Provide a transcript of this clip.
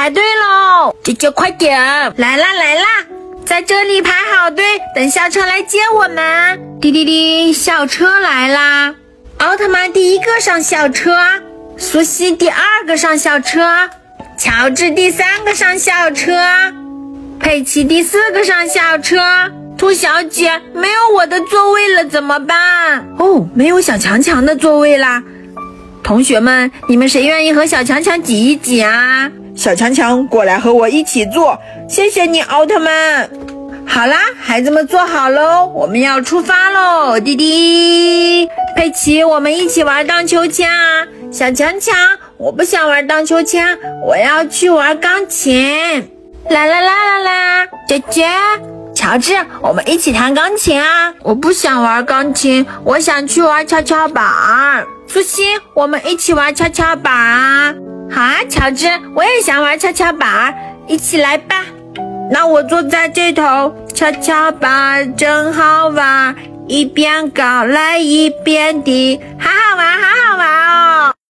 排队喽，姐姐快点，来啦来啦，在这里排好队，等校车来接我们。滴滴滴，校车来啦！奥特曼第一个上校车，苏西第二个上校车，乔治第三个上校车，佩奇第四个上校车。兔小姐，没有我的座位了，怎么办？哦，没有小强强的座位啦。同学们，你们谁愿意和小强强挤一挤啊？ 小强强，过来和我一起坐，谢谢你，奥特曼。 好啦，孩子们坐好喽，我们要出发喽！滴滴，佩奇，我们一起玩荡秋千啊！小强强，我不想玩荡秋千，我要去玩钢琴。啦啦啦啦啦，姐姐，乔治，我们一起弹钢琴啊！我不想玩钢琴，我想去玩跷跷板。苏西，我们一起玩跷跷板啊！好啊，乔治，我也想玩跷跷板，一起来吧。那我坐在这头，跷跷板真好玩，一边高来一边低，哈